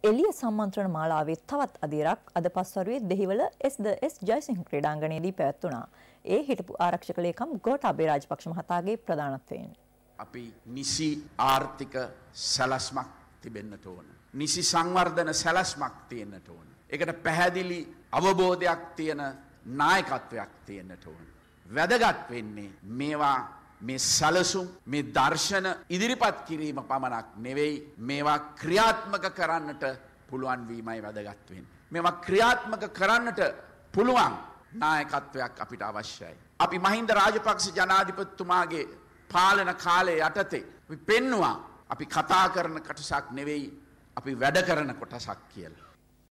එළිය සම්මන්ත්‍රණ මාලාවේ තවත් අදියරක් අද පස්වරුවේ දෙහිවල එස් ජයසිංහ ක්‍රීඩාංගණයේදී පැවැත්වුණා. ඒ හිටපු ආරක්ෂක ලේකම් ගෝඨාභය රාජපක්ෂ මහතාගේ ප්‍රධානත්වයෙන් අපි නිසි ආර්ථික සැලැස්මක් තිබෙන්නට ඕන. නිසි සංවර්ධන සැලැස්මක් තියෙන්නට ඕන. ඒකට පැහැදිලි අවබෝධයක් තියෙන නායකත්වයක් තියෙන්නට ඕන. වැදගත් වෙන්නේ මේවා මේ සැලසුම් මේ දර්ශන ඉදිරිපත් කිරීම පමණක් නෙවෙයි මේවා ක්‍රියාත්මක කරන්නට පුළුවන් වීමයි වැදගත් වෙන්නේ. මේවා ක්‍රියාත්මක කරන්නට පුළුවන් නායකත්වයක් අපිට අවශ්‍යයි. අපි මහින්ද රාජපක්ෂ ජනාධිපතිතුමාගේ පාලන කාලයේ යටතේ අපි පෙන්නවා අපි කතා කරන කොටසක් නෙවෙයි අපි වැඩ කරන කොටසක් කියලා.